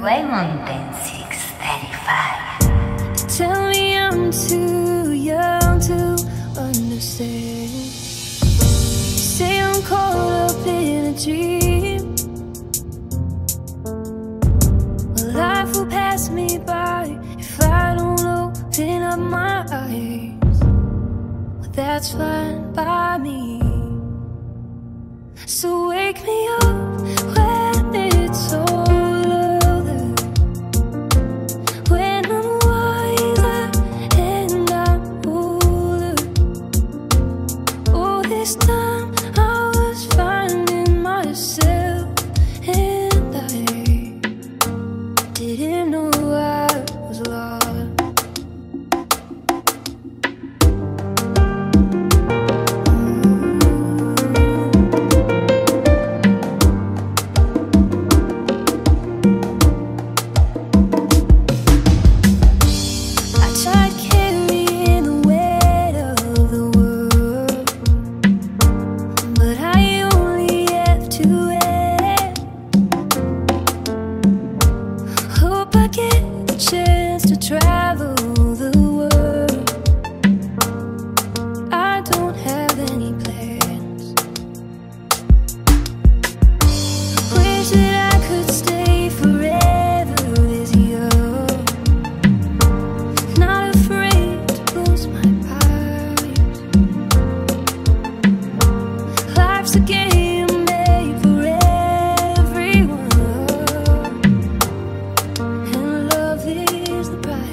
Way Mountain 635. Tell me I'm too young to understand. Say I'm caught up in a dream. Well, life will pass me by if I don't open up my eyes. Well, that's fine by me. So wake me up when it's all over, when I'm wiser and I'm older. Oh, this time I was finding myself, and I didn't know I was lost. Travel the world. I don't have any plans. Wish that I could stay forever this young, not afraid to close my eyes. Life's a game made for everyone, and love is the prize.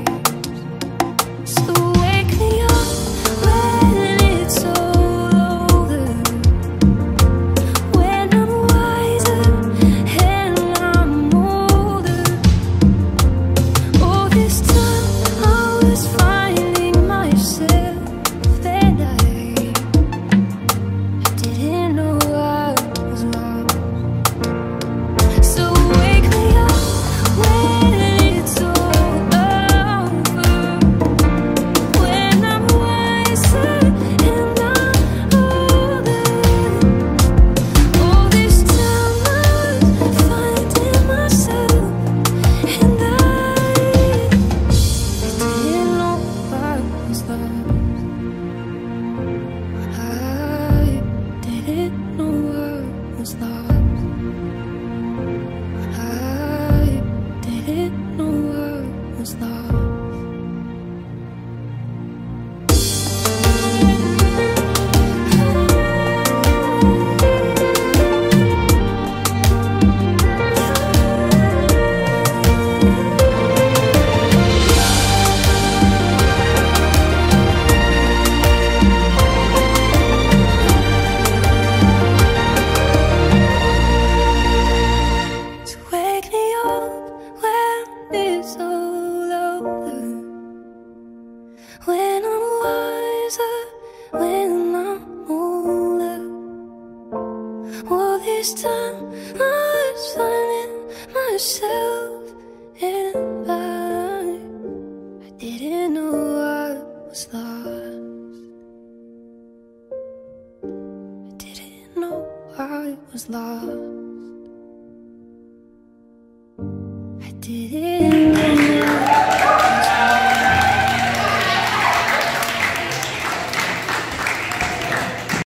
When I'm wiser, when I'm older. Well, this time I was finding myself, and I didn't know I was lost. I didn't know I was lost.